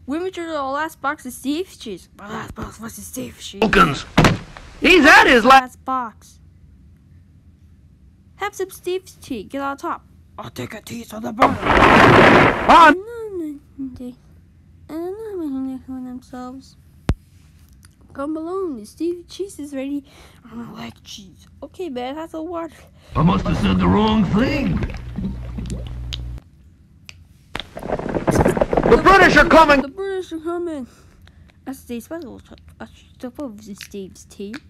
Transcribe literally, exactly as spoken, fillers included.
We went through the last box of Steve's cheese. My last box was Steve's cheese. Wilkins. He's at his last last box. Have some Steve's tea. Get on top. I'll take a tea on the bottom. on. themselves. Come along, Steve. Cheese is ready. I don't like cheese. Okay, man, have some water. I must have said the wrong thing. The British are coming. The British are coming. That's Steve's special. That's Steve's tea.